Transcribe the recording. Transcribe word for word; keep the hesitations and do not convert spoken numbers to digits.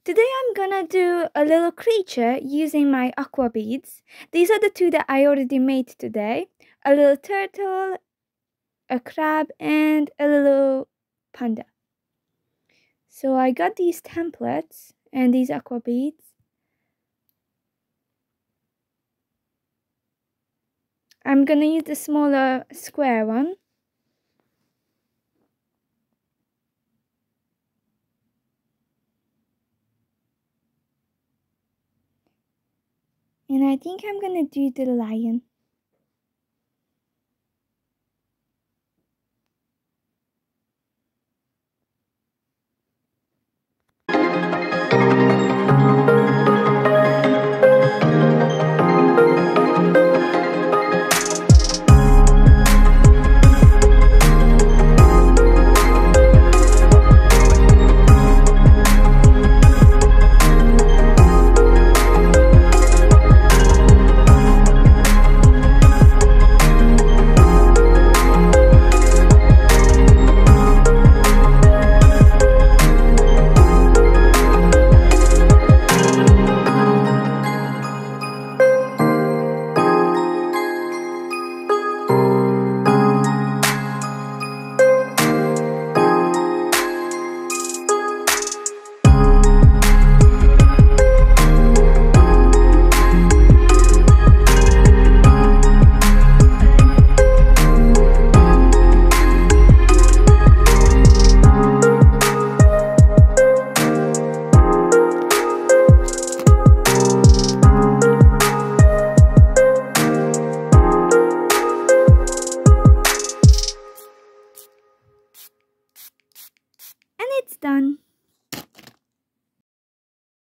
Today I'm gonna do a little creature using my AquaBeads. These are the two that I already made today. A little turtle, a crab, and a little panda. So I got these templates and these AquaBeads. I'm gonna use the smaller square one. And I think I'm gonna do the lion.